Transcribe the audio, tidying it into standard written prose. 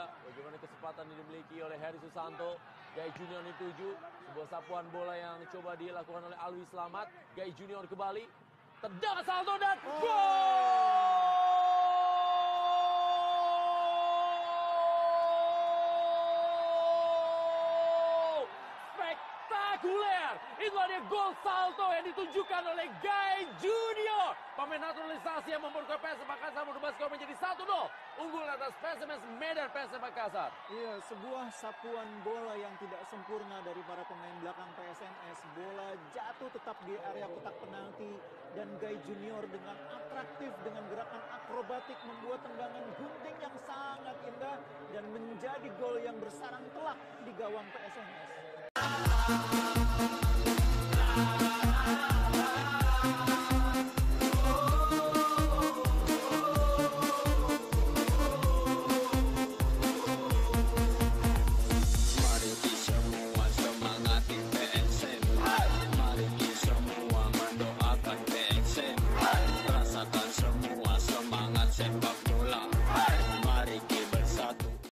bola. Bagaimana kesempatan yang dimiliki oleh Heri Susanto. Gai Junior dituju. Sebuah sapuan bola yang coba dilakukan oleh Alwi Slamet. Gai Junior kembali. Tendang salto dan gol! Spektakuler! Itulah dia gol salto yang ditunjukkan oleh Gai Junior. Pemain naturalisasi yang memperkuat PSM Makassar merubah skor menjadi 1-0. Unggul atas PSMS Medan PSM Makassar. Iya, sebuah sapuan bola yang tidak sempurna dari para pemain belakang PSMS. Bola jatuh tetap di area kotak penalti dan Gai Junior dengan atraktif dengan gerakan akrobatik membuat tendangan gunting yang sangat indah dan menjadi gol yang bersarang telak di gawang PSMS.